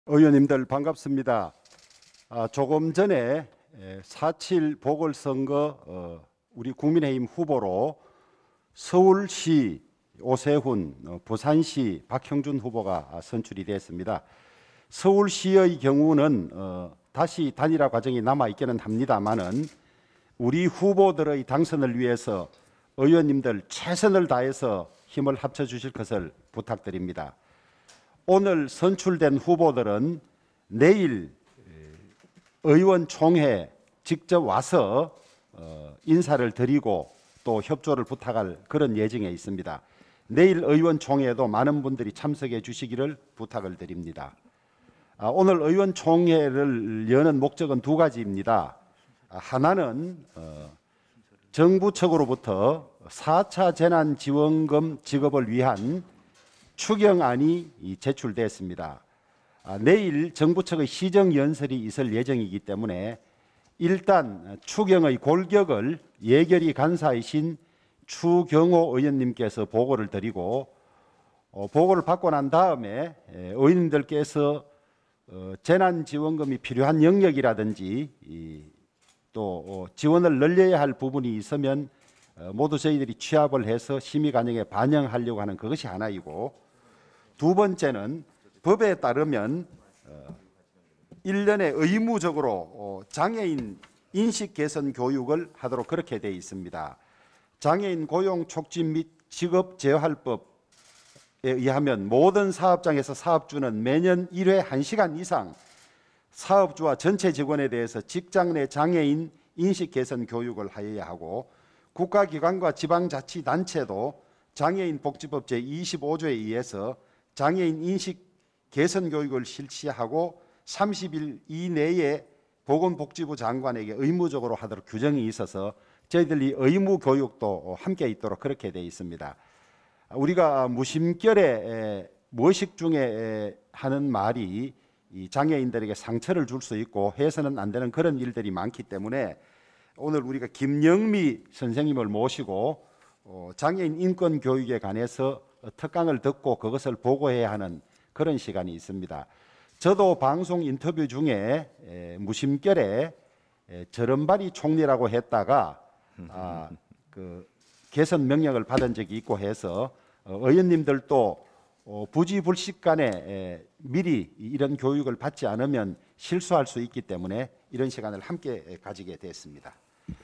의원님들 반갑습니다. 조금 전에 4.7 보궐선거 우리 국민의힘 후보로 서울시 오세훈, 부산시 박형준 후보가 선출이 됐습니다. 서울시의 경우는 다시 단일화 과정이 남아있기는 합니다만은 우리 후보들의 당선을 위해서 의원님들 최선을 다해서 힘을 합쳐주실 것을 부탁드립니다. 오늘 선출된 후보들은 내일 의원총회 직접 와서 인사를 드리고 또 협조를 부탁할 그런 예정에 있습니다. 내일 의원총회에도 많은 분들이 참석해 주시기를 부탁을 드립니다. 오늘 의원총회를 여는 목적은 두 가지입니다. 하나는 정부 측으로부터 4차 재난지원금 지급을 위한 추경안이 제출됐습니다. 내일 정부 측의 시정연설이 있을 예정이기 때문에 일단 추경의 골격을 예결위 간사이신 추경호 의원님께서 보고를 드리고 보고를 받고 난 다음에 의원님들께서 재난지원금이 필요한 영역이라든지 또 지원을 늘려야 할 부분이 있으면 모두 저희들이 취합을 해서 심의 과정에 반영하려고 하는 그것이 하나이고, 두 번째는 법에 따르면 1년에 의무적으로 장애인 인식 개선 교육을 하도록 그렇게 되어 있습니다. 장애인 고용 촉진 및 직업 재활법에 의하면 모든 사업장에서 사업주는 매년 1회 1시간 이상 사업주와 전체 직원에 대해서 직장 내 장애인 인식 개선 교육을 하여야 하고, 국가기관과 지방자치단체도 장애인 복지법 제25조에 의해서 장애인 인식 개선 교육을 실시하고 30일 이내에 보건복지부 장관에게 의무적으로 하도록 규정이 있어서 저희들이 의무 교육도 함께 있도록 그렇게 되어 있습니다. 우리가 무심결에 무의식 중에 하는 말이 이 장애인들에게 상처를 줄 수 있고 해서는 안 되는 그런 일들이 많기 때문에 오늘 우리가 김영미 선생님을 모시고 장애인 인권 교육에 관해서 특강을 듣고 그것을 보고해야 하는 그런 시간이 있습니다. 저도 방송 인터뷰 중에 무심결에 저런발이 총리라고 했다가 그 개선 명령을 받은 적이 있고 해서 의원님들도 부지불식간에 미리 이런 교육을 받지 않으면 실수할 수 있기 때문에 이런 시간을 함께 가지게 됐습니다.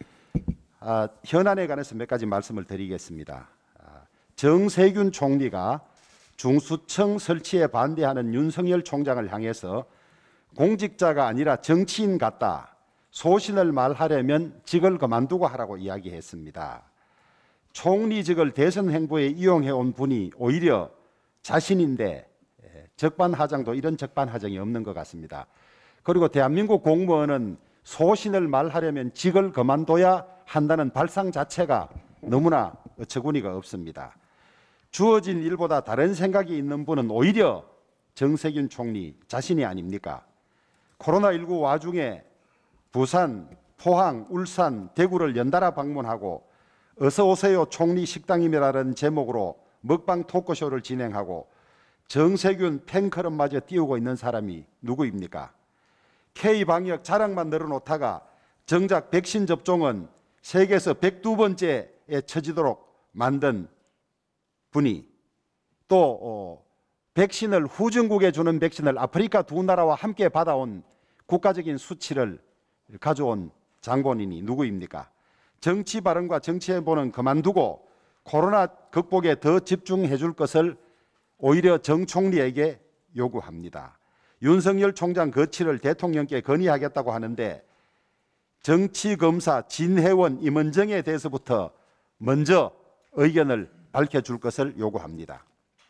현안에 관해서 몇 가지 말씀을 드리겠습니다. 정세균 총리가 중수청 설치에 반대하는 윤석열 총장을 향해서 공직자가 아니라 정치인 같다, 소신을 말하려면 직을 그만두고 하라고 이야기했습니다. 총리직을 대선 행보에 이용해온 분이 오히려 자신인데 적반하장도 이런 적반하장이 없는 것 같습니다. 그리고 대한민국 공무원은 소신을 말하려면 직을 그만둬야 한다는 발상 자체가 너무나 어처구니가 없습니다. 주어진 일보다 다른 생각이 있는 분은 오히려 정세균 총리 자신이 아닙니까? 코로나19 와중에 부산, 포항, 울산, 대구를 연달아 방문하고 어서 오세요 총리 식당임이라는 제목으로 먹방 토크쇼를 진행하고 정세균 팬클럽마저 띄우고 있는 사람이 누구입니까? K방역 자랑만 늘어놓다가 정작 백신 접종은 세계에서 102번째에 처지도록 만든 분이 또 백신을 후진국에 주는 백신을 아프리카 두 나라와 함께 받아온 국가적인 수치를 가져온 장본인이 누구입니까? 정치 발언과 정치 행보는 그만두고 코로나 극복에 더 집중해 줄 것을 오히려 정 총리에게 요구합니다. 윤석열 총장 거취를 대통령께 건의하겠다고 하는데 정치검사 진혜원, 임은정에 대해서부터 먼저 의견을 밝혀줄 것을 요구합니다.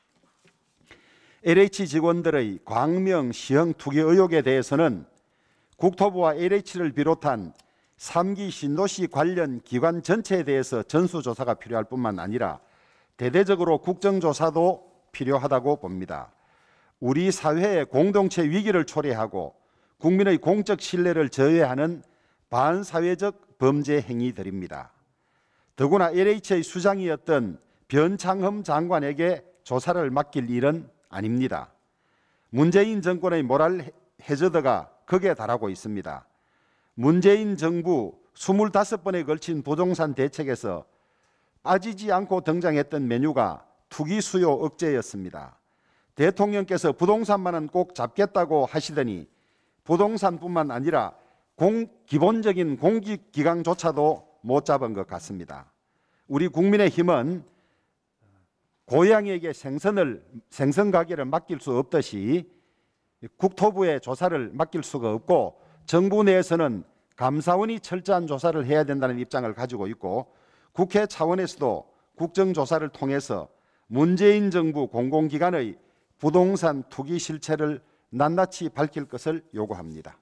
LH 직원들의 광명, 시흥 투기 의혹에 대해서는 국토부와 LH를 비롯한 3기 신도시 관련 기관 전체에 대해서 전수조사가 필요할 뿐만 아니라 대대적으로 국정조사도 필요하다고 봅니다. 우리 사회의 공동체 위기를 초래하고 국민의 공적 신뢰를 저해하는 반사회적 범죄 행위들입니다. 더구나 LH의 수장이었던 변창흠 장관에게 조사를 맡길 일은 아닙니다. 문재인 정권의 모랄 해저드가 극에 달하고 있습니다. 문재인 정부 25번에 걸친 부동산 대책에서 빠지지 않고 등장했던 메뉴가 투기 수요 억제였습니다. 대통령께서 부동산만은 꼭 잡겠다고 하시더니 부동산뿐만 아니라 기본적인 공직기강조차도 못 잡은 것 같습니다. 우리 국민의힘은 고양이에게 생선 가게를 맡길 수 없듯이 국토부의 조사를 맡길 수가 없고 정부 내에서는 감사원이 철저한 조사를 해야 된다는 입장을 가지고 있고 국회 차원에서도 국정조사를 통해서 문재인 정부 공공기관의 부동산 투기 실체를 낱낱이 밝힐 것을 요구합니다.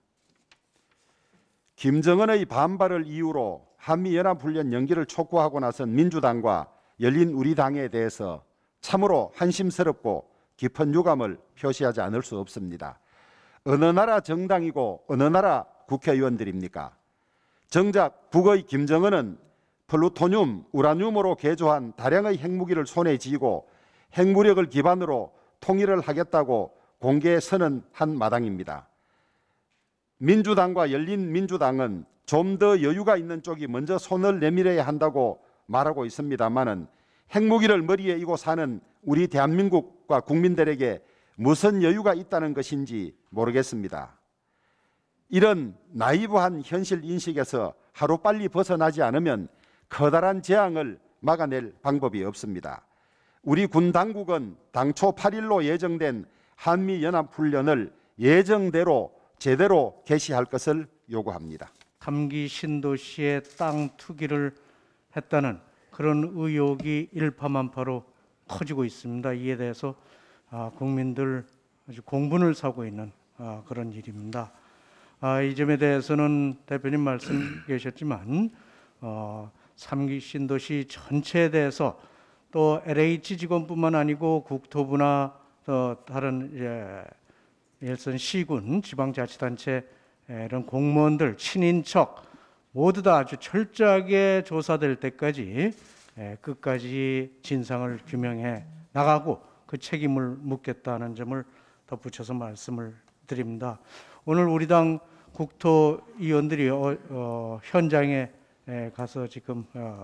김정은의 반발을 이유로 한미연합훈련 연기를 촉구하고 나선 민주당과 열린우리당에 대해서 참으로 한심스럽고 깊은 유감을 표시하지 않을 수 없습니다. 어느 나라 정당이고 어느 나라 국회의원들입니까? 정작 북의 김정은은 플루토늄, 우라늄으로 개조한 다량의 핵무기를 손에 쥐고 핵무력을 기반으로 통일을 하겠다고 공개 선언한 마당입니다. 민주당과 열린민주당은 좀 더 여유가 있는 쪽이 먼저 손을 내밀어야 한다고 말하고 있습니다마는 핵무기를 머리에 이고 사는 우리 대한민국과 국민들에게 무슨 여유가 있다는 것인지 모르겠습니다. 이런 나이브한 현실 인식에서 하루빨리 벗어나지 않으면 커다란 재앙을 막아낼 방법이 없습니다. 우리 군 당국은 당초 8일로 예정된 한미연합훈련을 예정대로 제대로 개시할 것을 요구합니다. 3기 신도시에 땅 투기를 했다는 그런 의혹이 일파만파로 커지고 있습니다. 이에 대해서 국민들 아주 공분을 사고 있는 그런 일입니다. 이 점에 대해서는 대표님 말씀 계셨지만 3기 신도시 전체에 대해서 또 LH 직원뿐만 아니고 국토부나 다른 일선 시군 지방자치단체 이런 공무원들 친인척 모두 다 아주 철저하게 조사될 때까지 끝까지 진상을 규명해 나가고 그 책임을 묻겠다는 점을 덧붙여서 말씀을 드립니다. 오늘 우리 당 국토위원들이 현장에 가서 지금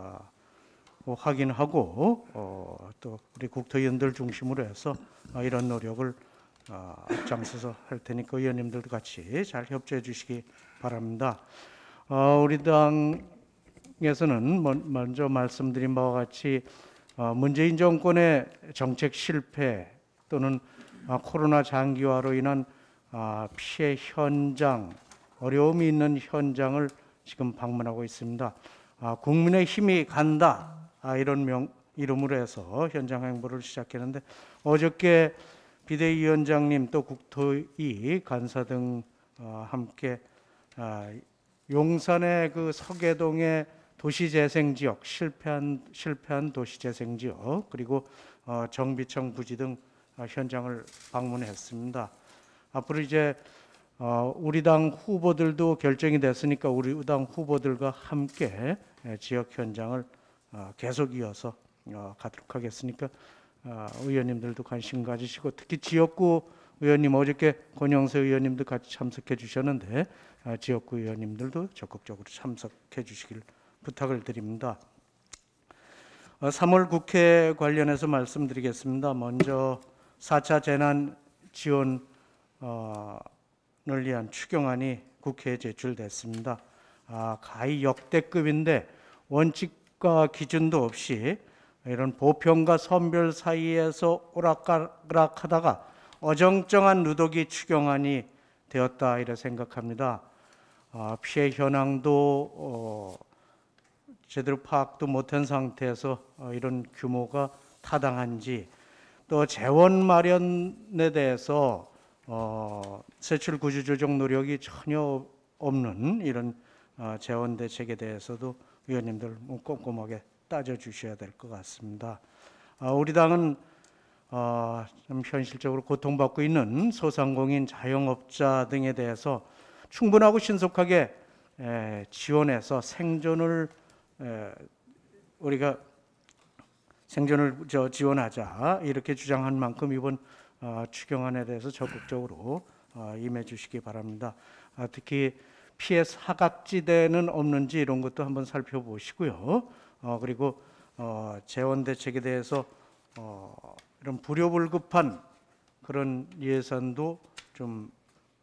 확인하고 또 우리 국토위원들 중심으로 해서 이런 노력을 앞장서서 할 테니까 의원님들도 같이 잘 협조해 주시기 바랍니다. 우리 당에서는 먼저 말씀드린 바와 같이 문재인 정권의 정책 실패 또는 코로나 장기화로 인한 피해 현장, 어려움이 있는 현장을 지금 방문하고 있습니다. 국민의 힘이 간다 이런 이름으로 해서 현장 행보를 시작했는데 어저께 비대위원장님 또 국토위 간사 등 함께 용산의 그 서계동의 도시재생지역 실패한 도시재생지역 그리고 정비청 부지 등 현장을 방문했습니다. 앞으로 이제 우리 당 후보들도 결정이 됐으니까 우리 당 후보들과 함께 지역 현장을 계속 이어서 가도록 하겠으니까 의원님들도 관심 가지시고 특히 지역구 의원님 어저께 권영세 의원님도 같이 참석해 주셨는데 지역구 의원님들도 적극적으로 참석해 주시길 부탁을 드립니다. 3월 국회 관련해서 말씀드리겠습니다. 먼저 4차 재난 지원을 위한 추경안이 국회에 제출됐습니다. 가히 역대급인데 원칙과 기준도 없이 이런 보편과 선별 사이에서 오락가락하다가 어정쩡한 누더기 추경안이 되었다 이렇게 생각합니다. 피해 현황도 제대로 파악도 못한 상태에서 이런 규모가 타당한지 또 재원 마련에 대해서 세출 구조 조정 노력이 전혀 없는 이런 재원 대책에 대해서도 의원님들 꼼꼼하게 따져주셔야 될 것 같습니다. 우리 당은 좀 현실적으로 고통받고 있는 소상공인 자영업자 등에 대해서 충분하고 신속하게 지원해서 우리가 생존을 지원하자 이렇게 주장한 만큼 이번 추경안에 대해서 적극적으로 임해 주시기 바랍니다. 특히 피해 사각지대는 없는지 이런 것도 한번 살펴보시고요. 그리고 재원 대책에 대해서 이런 불효불급한 그런 예산도 좀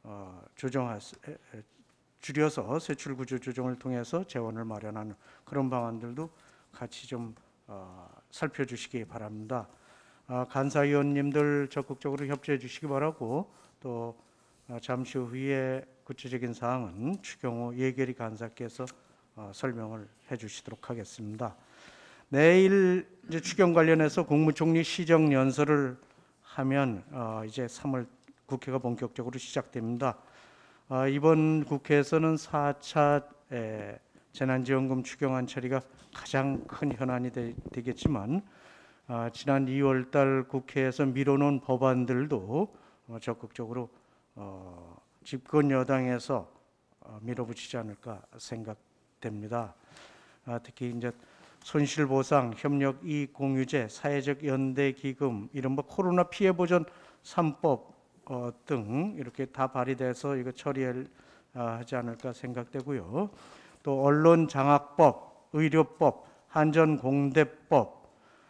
줄여서 세출 구조 조정을 통해서 재원을 마련하는 그런 방안들도 같이 좀 살펴주시기 바랍니다. 간사위원님들 적극적으로 협조해 주시기 바라고, 또 잠시 후에 구체적인 사항은 추경호 예결위 간사께서 설명을 해주시도록 하겠습니다. 내일 이제 추경 관련해서 국무총리 시정 연설을 하면 이제 3월 국회가 본격적으로 시작됩니다. 이번 국회에서는 4차 재난지원금 추경안 처리가 가장 큰 현안이 되겠지만, 지난 2월달 국회에서 미뤄놓은 법안들도 적극적으로 집권 여당에서 밀어붙이지 않을까 생각됩니다. 특히 이제 손실보상, 협력 이익 공유제, 사회적 연대 기금, 이른바 코로나 피해 보전 3법 등 이렇게 다 발의돼서 이거 처리하지 않을까 생각되고요. 또 언론 장악법, 의료법, 한전공대법,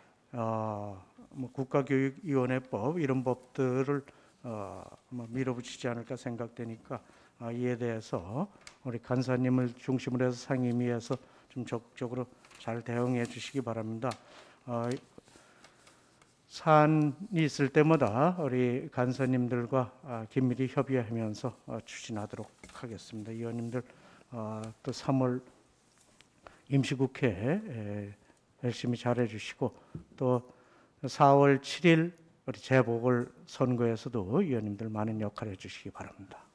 국가교육위원회법 이런 법들을 밀어붙이지 않을까 생각되니까 이에 대해서 우리 간사님을 중심으로 해서 상임위에서 좀 적극적으로 잘 대응해 주시기 바랍니다. 사안이 있을 때마다 우리 간사님들과 긴밀히 협의하면서 추진하도록 하겠습니다. 의원님들 또 3월 임시국회 열심히 잘해 주시고, 또 4월 7일 우리 재보궐 선거에서도 의원님들 많은 역할을 해 주시기 바랍니다.